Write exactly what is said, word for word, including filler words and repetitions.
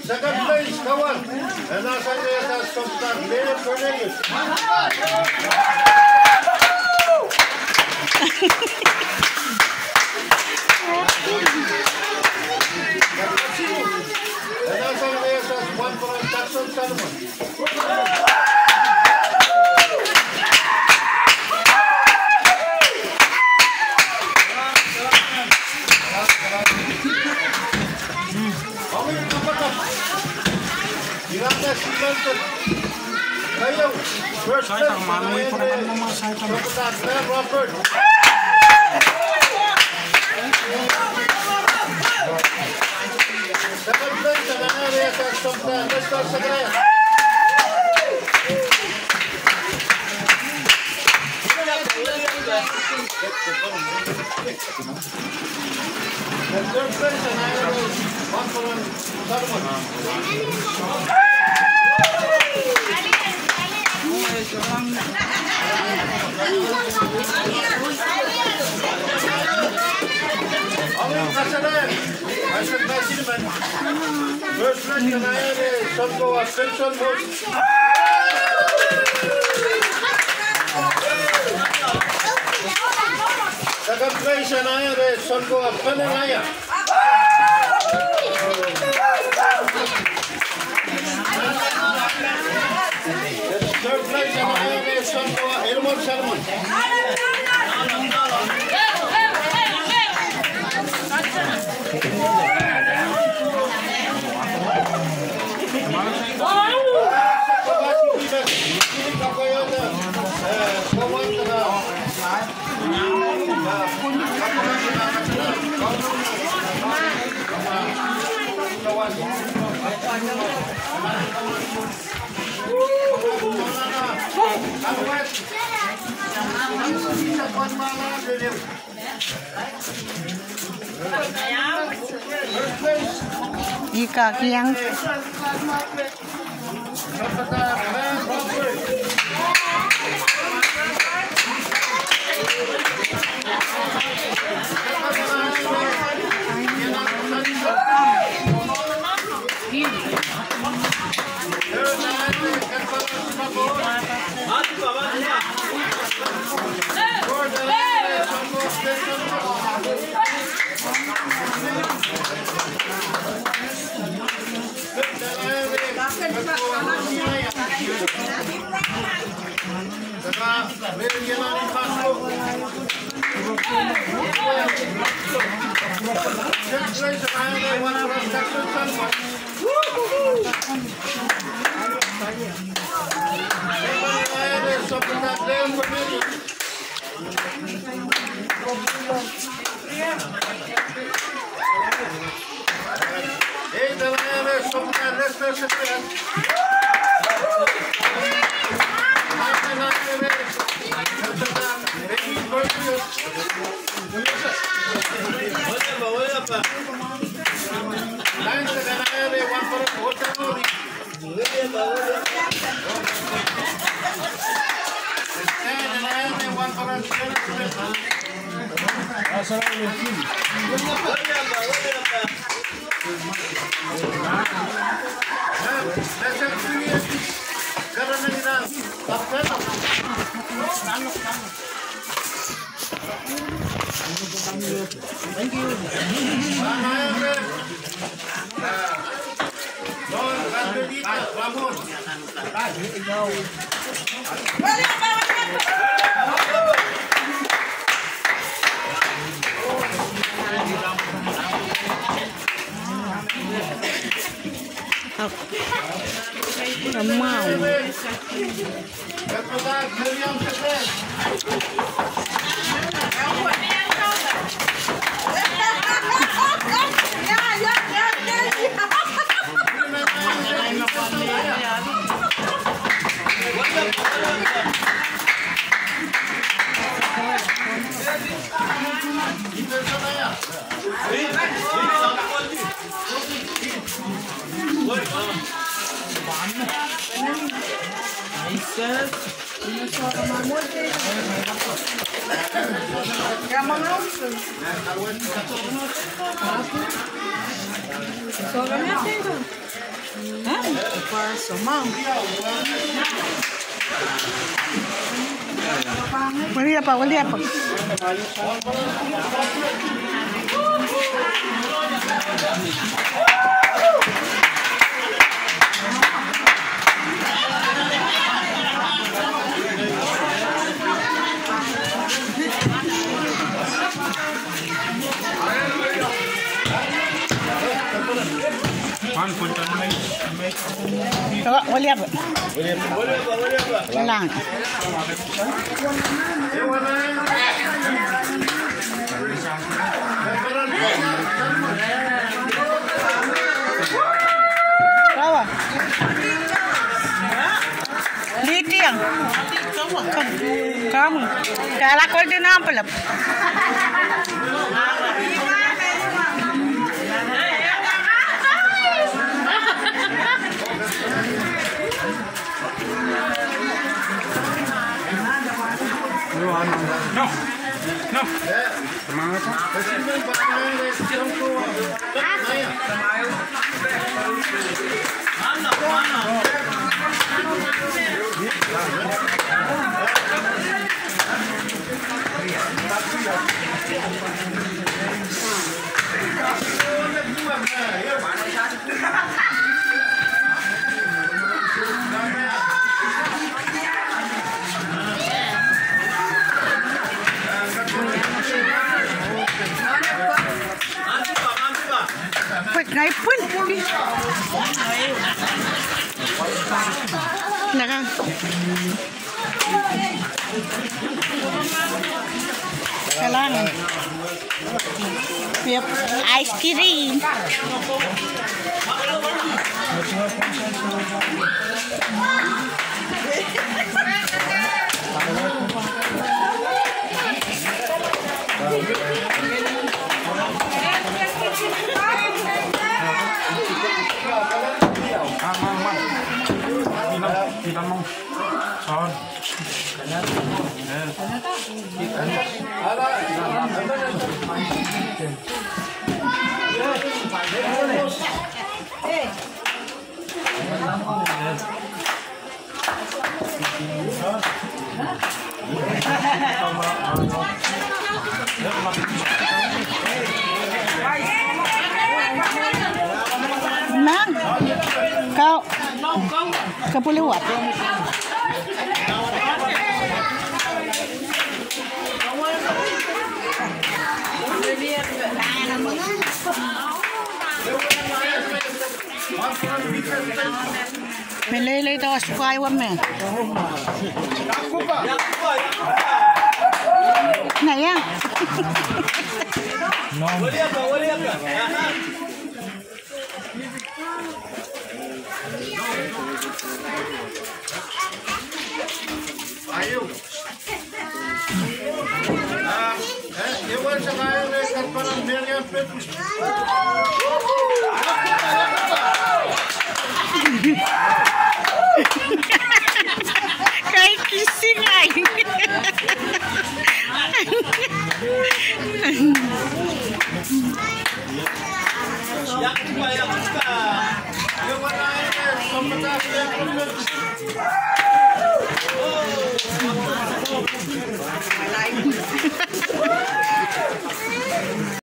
Second place, Kawan. And as I say, that's Sultan Leonard Cornelius. And as I say, that's one for Jackson Solomon. First place, Robert. Second place, Anaya Sultan, Mister Sagraya. The third place, Anaya Solomon. First place, Anaya Solomon, Simpson Moses. Second place, Anaya Solomon, Penanaya. Third place, Anaya Solomon, Elmore Solomon. Ika kiang Soga minha filha. Pasomang. Wali apa? Wali apa? Coba, wali apa? Wali apa? Wali apa? Lang. Kawa. Liti yang. Kamu. Kamu. Kalau kau di nampelap. No, no. Semangat. Wait, naik pun. Nak kan? Kalangan. Yep, ice cream. Kita mau son. Mang, kau kau boleh buat. Pelele itu suka iwan me. Nah ya. Wali apa? Wali apa? Ayo. Ah, eh, iwan sa kaya na katparang merya pepus. Kayak kissing lagi. Yak pa, yak pa. Iwan na, sampai